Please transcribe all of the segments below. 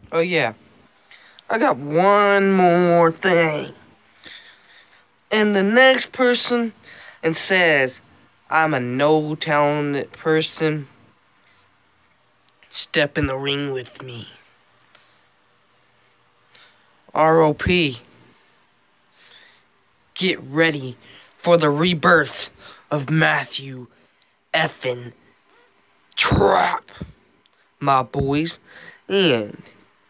Oh yeah, I got one more thing. And the next person and says I'm a no talented person, step in the ring with me. ROP. Get ready for the rebirth of Mathew effing Trap, my boys. And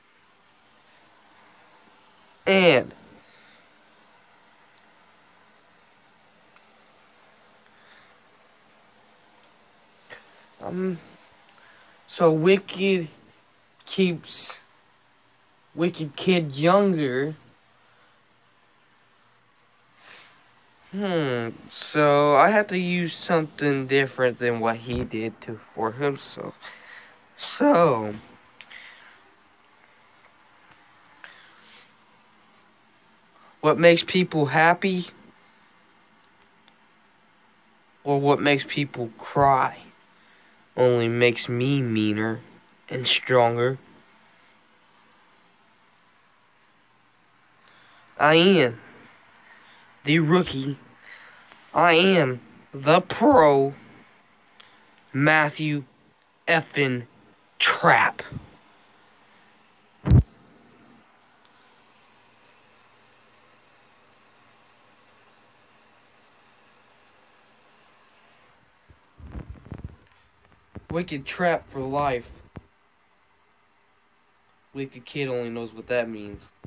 so Wicked keeps Wicked Kid younger. So I have to use something different than what he did for himself. So what makes people happy or what makes people cry only makes me meaner and stronger. I am the rookie. I am the pro. Mathew effing Trap. Wicked Trap for life. Wicked Kid only knows what that means.